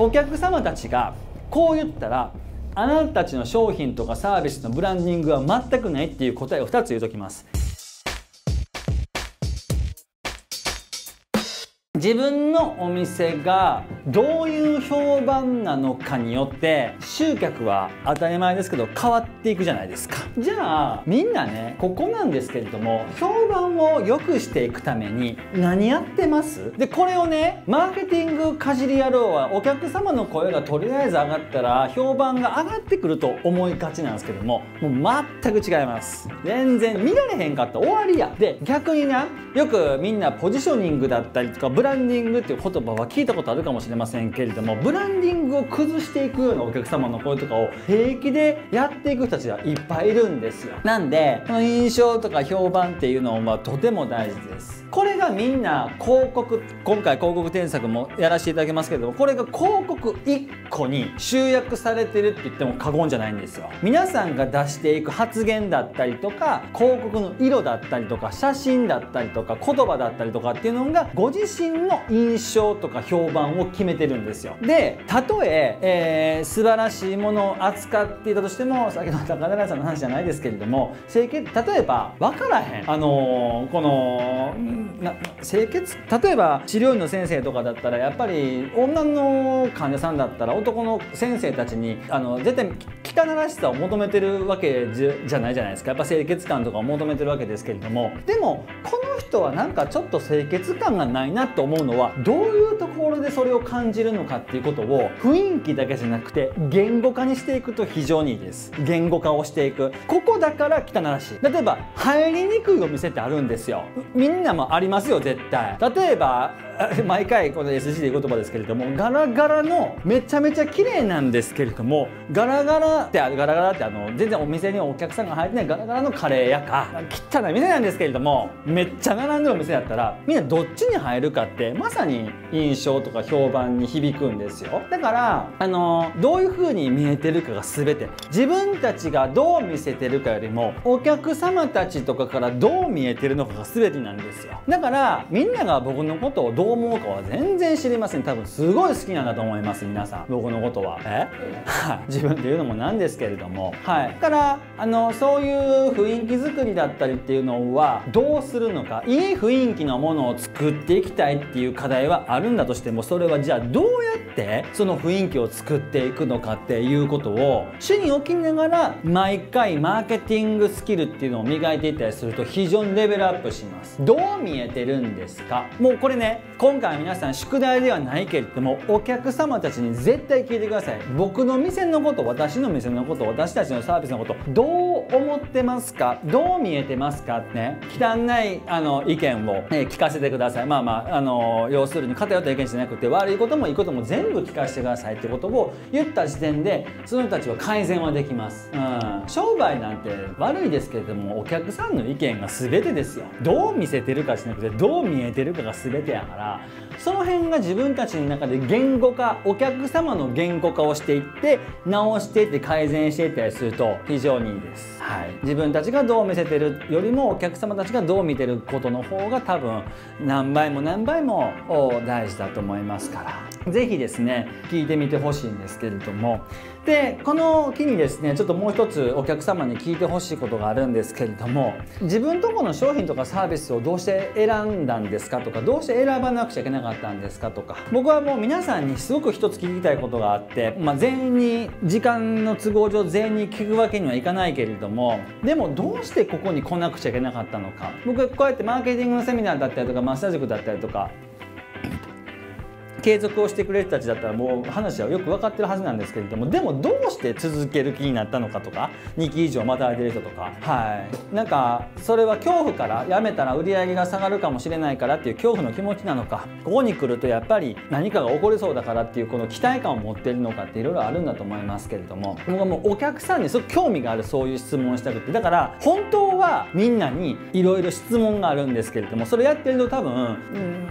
お客様たちがこう言ったらあなたたちの商品とかサービスのブランディングは全くないっていう答えを2つ言うときます。自分のお店がどういう評判なのかによって集客は当たり前ですけど変わっていくじゃないですか。じゃあみんなね、ここなんですけれども、評判を良くしていくために何やってます？でこれをね、マーケティングかじり野郎はお客様の声がとりあえず上がったら評判が上がってくると思いがちなんですけども、もう全く違います。全然見られへんかったら終わりや。で逆にな、よくみんなポジショニングだったりとかブランディングっていう言葉は聞いたことあるかもしれませんけれども、ブランディングを崩していくようなお客様の声とかを平気でやっていく人たちがいっぱいいるんですよ。なんでこの印象とか評判っていうのはとても大事です。これがみんな広告、今回広告添削もやらせていただきますけれども、これが広告1個に集約されてるって言っても過言じゃないんですよ。皆さんが出していく発言だったりとか広告の色だったりとか写真だったりとか言葉だったりとかっていうのがご自身の印象とか評判を決めてるんですよ。でたとえ素晴らしいものを扱っていたとしても、先ほど高田さんの話じゃないですけれども、例えば分からへんこの清潔、例えば治療院の先生とかだったらやっぱり女の患者さんだったら男の先生たちに絶対汚らしさを求めてるわけじゃないじゃないですか。やっぱ清潔感とかを求めてるわけですけれども、でもこの人はなんかちょっと清潔感がないなと思うのはどういうところでそれを感じるのかっていうことを雰囲気だけじゃなくて言語化にしていくと非常にいいです。言語化をしていく。ここだから汚らしい。例えば入りにくいお店ってあるんですよ。みんなもありますよ絶対。例えば毎回この SG でいう言葉ですけれども、ガラガラのめちゃめちゃ綺麗なんですけれども、ガラガラって全然お店にお客さんが入ってないガラガラのカレー屋か汚い店なんですけれどもめっちゃ並んでるお店だったら、みんなどっちに入るかってまさに印象とか評判に響くんですよ。だからどういう風に見えてるかが全て、自分たちがどう見せてるかよりもお客様たちとかからどう見えてるのかが全てなんですよ。だからみんなが僕のことをどう思うかは全然知りません。多分すごい好きなんだと思います。皆さん僕のことは自分で言うのもなんですけれども、だからそういう雰囲気作りだったりっていうのはどうするのか、いい雰囲気のものを作っていきたいっていう課題はあるんだとしても、それはじゃあどうやってその雰囲気を作っていくのかっていうことを主に置きながら毎回マーケティングスキルっていうのを磨いていったりすると非常にレベルアップします。どう見えてるんですか。もうこれね、今回皆さん宿題ではないけれどもお客様たちに絶対聞いてください。僕の店のこと、私の店のこと、私たちのサービスのことどう思ってますか、どう見えてますかってね、汚い意見を、聞かせてください。要するに偏った意見じゃなくて悪いこともいいことも全部聞かせてくださいってことを言った時点でその人たちは改善はできます。商売なんて悪いですけれどもお客さんの意見が全てですよ。どう見せてるかじゃなくてどう見えてるかが全てやから、その辺が自分たちの中で言語化、お客様の言語化をしていって直していって改善していったりすると非常にいいです。自分たちがどう見せてるよりもお客様たちがどう見てることの方が多分何倍も何倍も大事だと思いますから、是非ですね聞いてみてほしいんですけれども、でこの機にですねちょっともう一つお客様に聞いてほしいことがあるんですけれども、自分とこの商品とかサービスをどうして選んだんですかとか、どうして選ばなくちゃいけなかったんですかとか、僕はもう皆さんにすごく一つ聞きたいことがあって、全員に時間の都合上全員に聞くわけにはいかないけれども、でもどうしてここに来なくちゃいけなかったのか。僕こうやってマーケティングのセミナーだったりとかマッサージ塾だったりとか継続をしてくれる人たちだったらもう話はよく分かってるはずなんですけれども、でもどうして続ける気になったのかとか、2期以上また空いてる人とか、なんかそれは恐怖からやめたら売り上げが下がるかもしれないからっていう恐怖の気持ちなのか、ここに来るとやっぱり何かが起こりそうだからっていうこの期待感を持ってるのかっていろいろあるんだと思いますけれども、僕はもうお客さんにすごく興味があるそういう質問をしたくて、だから本当はみんなにいろいろ質問があるんですけれども、それやってると多分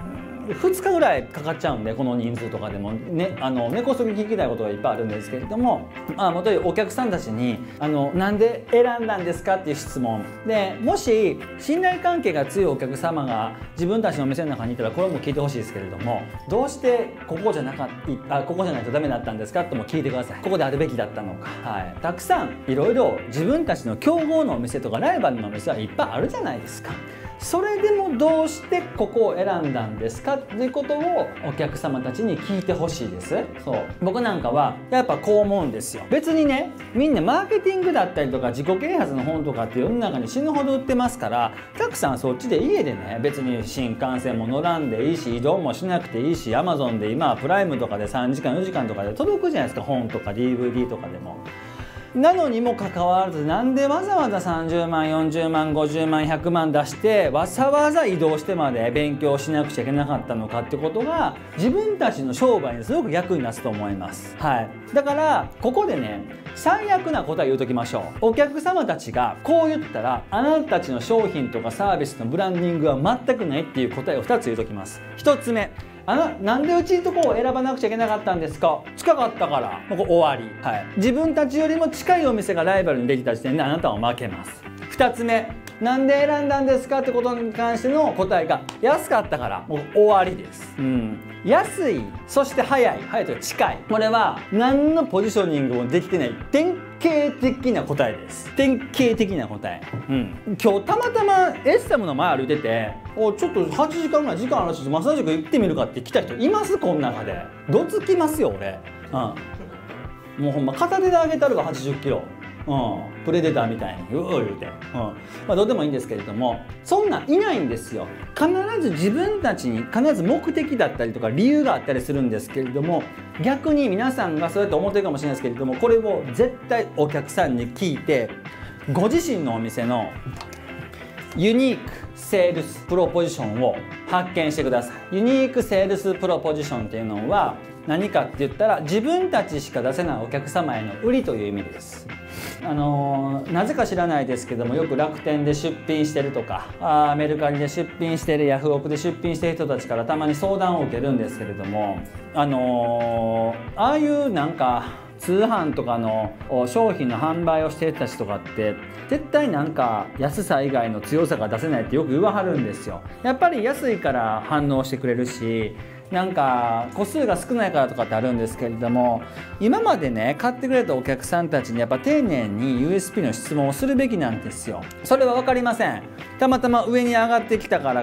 2日ぐらいかかっちゃうんで、この人数とかでもね、根こそぎ聞きたいことがいっぱいあるんですけれども、もとにお客さんたちになんで選んだんですかっていう質問で、もし信頼関係が強いお客様が自分たちのお店の中にいたら、これも聞いてほしいですけれども、どうしてここじゃないとダメだったんですかとも聞いてください。ここであるべきだったのか、たくさんいろいろ自分たちの競合のお店とかライバルのお店はいっぱいあるじゃないですか。それでもどうしてここを選んだんですかっていうことをお客様たちに聞いてほしいです。そう、僕なんかはやっぱこう思うんですよ。別にね、みんなマーケティングだったりとか自己啓発の本とかって世の中に死ぬほど売ってますから、たくさんそっちで家でね、別に新幹線も乗らんでいいし、移動もしなくていいし、 Amazon で今はプライムとかで3時間4時間とかで届くじゃないですか、本とか DVD とかでも。なのにもかかわらず、なんでわざわざ30万40万50万100万出してわざわざ移動してまで勉強しなくちゃいけなかったのかってことが、自分たちの商売にすごく役に立つと思います。だからここでね、最悪な答え言うときましょう。お客様たちがこう言ったら、あなたたちの商品とかサービスのブランディングは全くないっていう答えを2つ言うときます。1つ目、なんでうちのとこを選ばなくちゃいけなかったんですか。近かったから。もうこれ終わり。自分たちよりも近いお店がライバルにできた時点であなたは負けます。2つ目、なんで選んだんですかってことに関しての答えが安かったから。もう終わりです。安い、そして早いというか近い。これは何のポジショニングもできてない典型的な答えです。典型的な答え。今日たまたまエッサムの前歩いてて、ちょっと8時間ぐらい時間あるしマッサージ行ってみるかって来た人います？この中でどつきますよ俺。もうほんま片手で上げたるが80キロ。プレデターみたいに言うて、どうでもいいんですけれども、そんなんいないんですよ。必ず自分たちに必ず目的だったりとか理由があったりするんですけれども、逆に皆さんがそうやって思ってるかもしれないですけれども、これを絶対お客さんに聞いて、ご自身のお店のユニークセールスプロポジションを発見してください。ユニークセールスプロポジションっていうのは何かって言ったら、自分たちしか出せないお客様への売りという意味です。なぜか知らないですけども、よく楽天で出品してるとか、メルカリで出品してる、ヤフオクで出品してる人たちからたまに相談を受けるんですけれども、ああいうなんか通販とかの商品の販売をしている人たちとかって絶対なんか安さ以外の強さが出せないってよく言わはるんですよ。やっぱり安いから反応してくれるし、なんか個数が少ないからとかってあるんですけれども、今までね買ってくれたお客さんたちにやっぱ丁寧に USP の質問をするべきなんですよ。それは分かりません。たまたま上に上がってきたから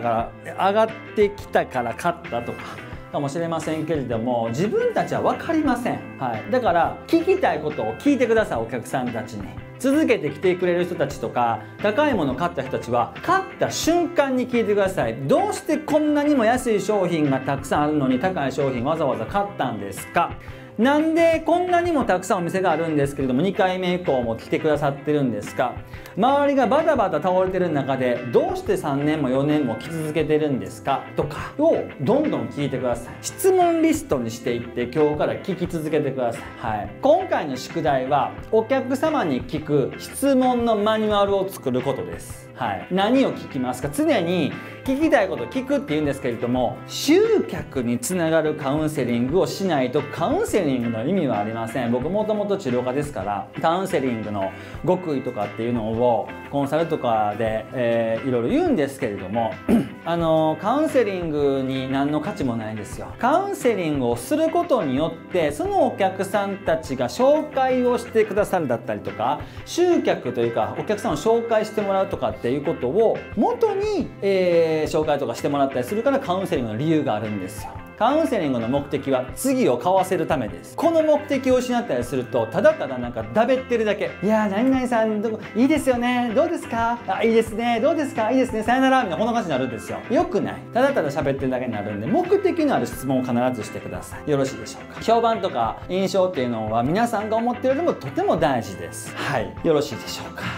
買ったとかもしれませんけれども、自分たちは分かりません。だから聞きたいことを聞いてください。お客さんたちに続けて来てくれる人たちとか、高いものを買った人たちは買った瞬間に聞いてください。どうしてこんなにも安い商品がたくさんあるのに高い商品わざわざ買ったんですか。なんでこんなにもたくさんお店があるんですけれども2回目以降も来てくださってるんですか。周りがバタバタ倒れてる中でどうして3年も4年も来続けてるんですかとかをどんどん聞いてください。質問リストにしていって今日から聞き続けてください。今回の宿題はお客様に聞く質問のマニュアルを作ることです。何を聞きますか。常に聞きたいことを聞くって言うんですけれども、集客につながるカウンセリングをしないとカウンセリングの意味はありません。僕もともと治療家ですから、カウンセリングの極意とかっていうのをコンサルとかで、いろいろ言うんですけれどもカウンセリングに何の価値もないんですよ。カウンセリングをすることによってそのお客さんたちが紹介をしてくださるだったりとか、集客というかお客さんを紹介してもらうとかっていうことを元に、紹介とかしてもらったりするからカウンセリングの理由があるんですよ。カウンセリングの目的は次を買わせるためです。この目的を失ったりするとただただなんかだべってるだけ。いやー何々さんいいですよね、どうですか、いいですね、どうですか、いいですね、さよならみたいなこんな感じになるんですよ。よくない。ただただ喋ってるだけになるんで、目的のある質問を必ずしてください。よろしいでしょうか。評判とか印象っていうのは皆さんが思っているよりもとても大事です。よろしいでしょうか。